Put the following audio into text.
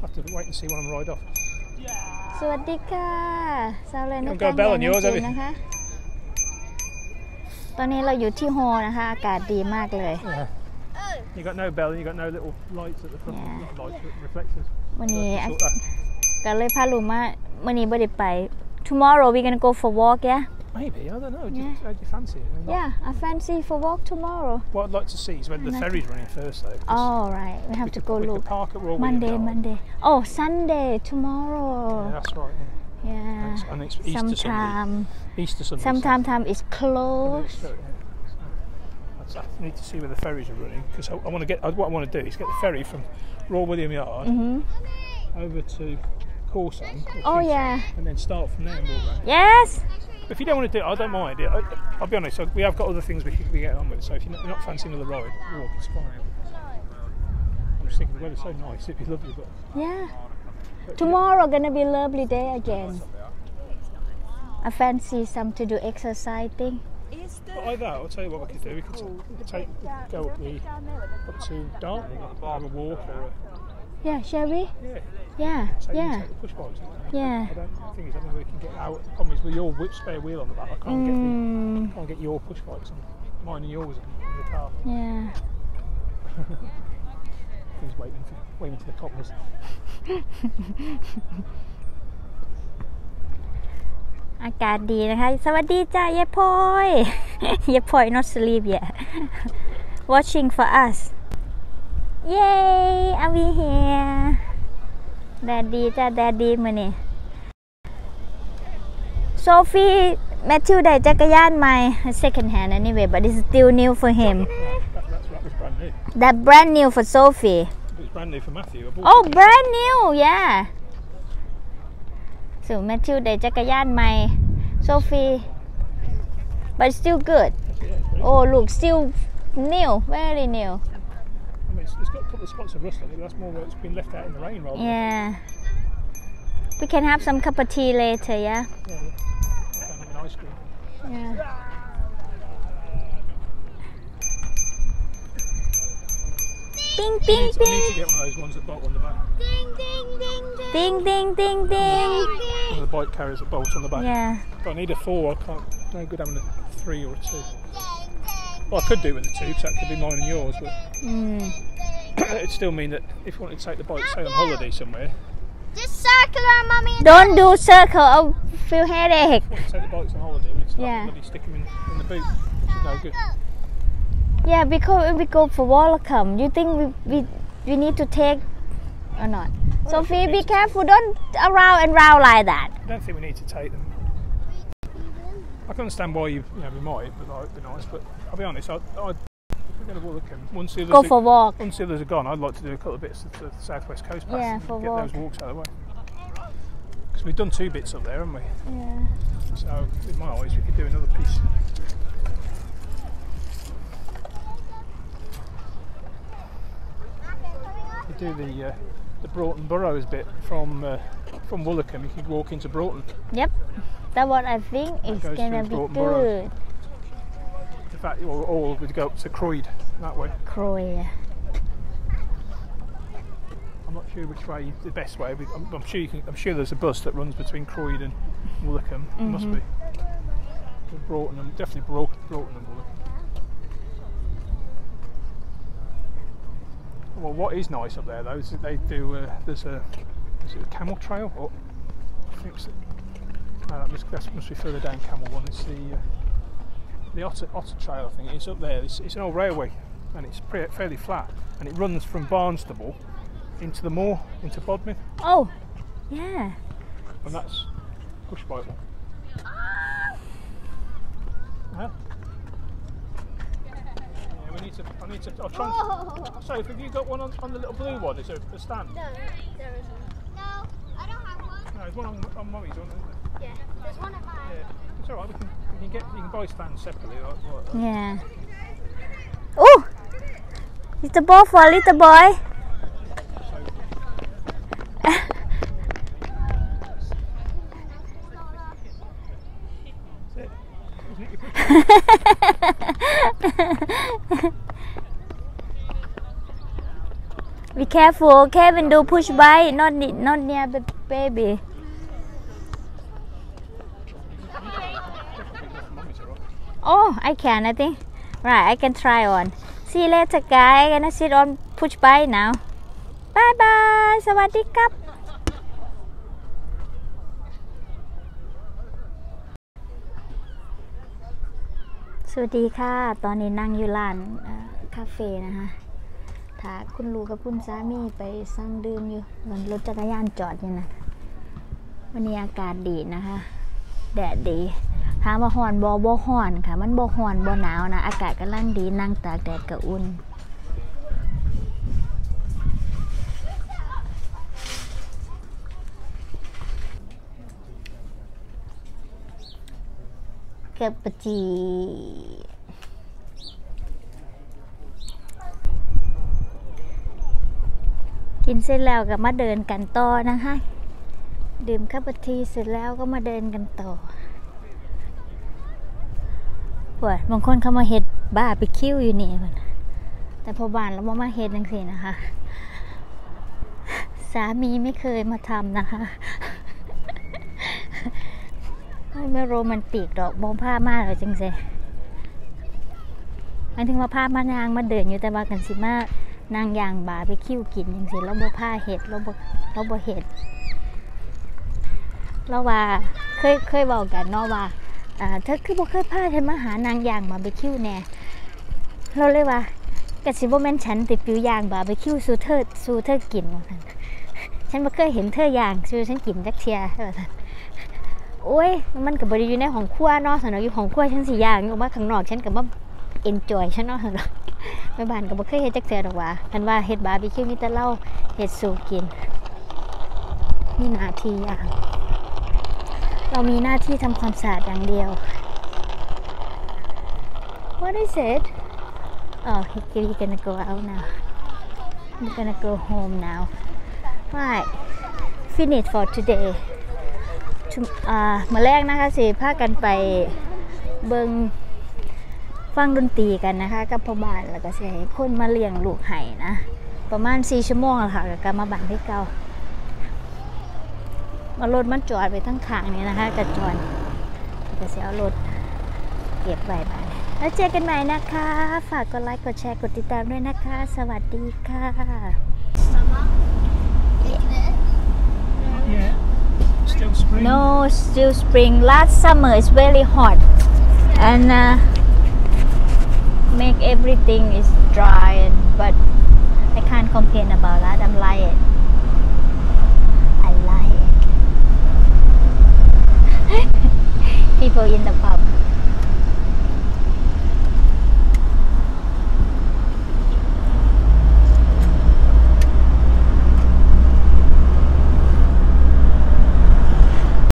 have to wait and see when I'm ride off. สวัสดีค่ะซาเลน Don't go bell on yours, have you? นะคะตอนนี้เราอยู่ที่โฮนะคะอากาศดีมากเลย Yeah. You got no bell and you got no little lights at the front. Yeah. Not lights, but reflectors. วันนี้ Sort that. ก็เลยพาลูกมาวันนี้บ่ได้ไป tomorrow we gonna go for walk yeah Maybe, I don't know. Yeah. How do you fancy it? I mean, yeah I fancy for walk tomorrow what I'd like to see is when the ferry's running first, though. 'Cause all right we have to go we look could park at Royal William Yard. Monday oh Sunday tomorrow Yeah, that's right. yeah And it's Easter Sunday. Easter Sunday. sometimes it's closed I need to see where the ferries are running because I want to get. What I want to do is get the ferry from Royal William Yard over to Corson. oh yeah And then start from there and walk around. yes If you don't want to do it, I don't mind. I'll be honest. We have got other things we could be getting on with. So if you're not fancying another ride, walk. It's fine. I'm just thinking the weather's so nice. It'd be lovely, but yeah tomorrow gonna be lovely day again I fancy some to do exercise thing but either that, I'll tell you what we could do. We could go up to Dartmoor, have a walk or a. yeah shall we Yeah. yeah So you yeah can take the push bikes. yeah I don't think I don't know we can get out. The problem is with your spare wheel on the back, I can't get your push bikes on mine and yours in the car. yeah He's waiting for the coppers. อากาศดีนะคะสวัสดีจ้ายายพลอยยายพลอย not sleep yet watching for us yay are we here แดดดีจ้าแดดดีมื้อนี้โซฟีแมทธิวได้จักรยานใหม่ second hand anyway but it's still new for him That was brand new. that brand new for Sophie It's brand new for Matthew. oh brand new yeah so Matthew ได้จักรยานใหม่ Sophie but still good oh look still new very new I mean, it's got a couple of spots of rust on it, but that's more where it's been left out in the rain rather than. yeah we can have some cup of tea later yeah Yeah. Have an ice cream. yeah Ding ding I need to ding get one of those ones that bolt on the back. ding ding ding ding One of the bike carriers that bolt on the back. yeah But I need a 4. I can't. No good having a 3 or a 2. Well, I could do it with a 2 because that could be mine and yours, but it'd still mean that if you wanted to take the bike, say on holiday somewhere, Just circle around, Mummy. don't do circle I'll feel headache if you want to take the bikes on holiday, we'd start Yeah. bloody stick them in the boot, which is no good. yeah because if we go for Wallacom you think we need to take or not Sophie be careful don't around and round like that I don't think we need to take them. I can understand why we might, but it'd be nice. But I'll be honest, if we're going to walk them, once the go for walk once the others are gone, I'd like to do a couple of bits of the southwest coast pass Yeah, and for get walk. those walks out of the way. Because we've done 2 bits up there, haven't we? yeah So in my eyes, we could do another piece. You do the Broughton Burrows bit from Woolacombe. You could walk into Broughton. yep that's what I think is goes gonna through be Broughton Burrows. good In fact, or we'd go up to Croyd that way. Croy I'm not sure which way the best way. I'm sure there's a bus that runs between Croyd and Woolacombe. There must be. Broughton and definitely Broughton and Woolacombe. Well, what is nice up there though is that they do. There's a camel trail. Or I think that must be further down Camel One. It's the Otter Trail. I think it's up there. It's an old railway, and it's fairly flat, and it runs from Barnstable into the moor, into Bodmin, oh yeah and that's push bike one. Huh? Yeah, I need to. I'll try. So, have you got one on the little blue one? Is there a stand? No, there isn't. No, I don't have one. No, there's one on Mummy's, isn't there? Yeah, there's one at mine. Yeah, it's all right. You can buy stands separately. Like that. yeah oh little ball for little boy That's it. Isn't it? we careful Kevin do push bike not near the baby oh I can I think right I can try on see you later guys gonna sit on push bike now bye bye สวัสดีครับสวัสดีค่ะตอนนี้นั่งอยู่ร้านคาเฟ่นะคะถ้าคุณลูกกับคุณสามีไปสั่งดื่มอยู่บนรถจักรยานจอดอยู่นะวันนี้อากาศดีนะคะแดดดีถามว่าร้อนบ่ร้อนค่ะมันบ่ร้อนบ่หนาวนะอากาศกำลังดีนั่งตากแดดก็อุ่นเกือบปจีกินเสร็จแล้วก็มาเดินกันต่อนะคะดื่มคาปาทีเสร็จแล้วก็มาเดินกันต่อบางคนเขามาเฮ็ดบ้าไปคิ้วอยู่นี่แต่พอบ้านเรามาเฮ็ดจังซี่นะคะสามีไม่เคยมาทำนะคะไม่โรแมนติกดอกมองผ้ามากเลยจังซี่หมายถึงว่าผ้ามานางมาเดินอยู่แต่ว่ากันสิมานางยางบาไปคิ้วกินจังซี่เราบ่ผ้าเฮ็ดเราบ่เฮ็ดเราว่าเคยบอกกันเนาะว่าเธอคือบ่เคยพาฉันมาหานางยางบาร์บีคิวแน่เราเลยว่ากะสิบ่แม่นฉันติดปิวยางบาร์บีคิวสู่เธอกินว่าซั่นฉันบ่เคยเห็นเธอย่างสู่ฉันกินจักเที่ยว่าซั่นโอ้ยมันก็บ่ได้อยู่ในห้องครัวเนาะสำหรับอยู่ห้องครัวฉันสิย่างออกมาข้างนอกฉันก็บ่เอนจอยฉันเนาะแม่บ้านก็บ่เคยเฮ็ดจักเที่ยดอกว่าคันว่าเฮ็ดบาร์บีคิวมีแต่เราเฮ็ดสู่กินมีหน้าที่ย่างเรามีหน้าที่ทำความสะอาดอย่างเดียว What is it? Oh, he's gonna go out now. He's gonna go home now. Right, finish for today. มื้อแรกนะคะสิพากันไปเบิ่งฟังดนตรีกันนะคะกับพ่อบ้านแล้วก็สิให้คนมาเลี้ยงลูกไห้นะประมาณ4 ชั่วโมงแล้วค่ะก็กลับมาบ้านที่เก่ารถมันจอดไปทั้งข้างนี้นะคะกระจรจะเสียรถเก็บไว้บ้านแล้วเจอกันใหม่นะคะฝากกดไลค์กดแชร์กดติดตามด้วยนะคะสวัสดีค่ะ Yeah. Still spring. No still spring last summer is very hot and make everything is dry but I can't complain about that I like it people in the park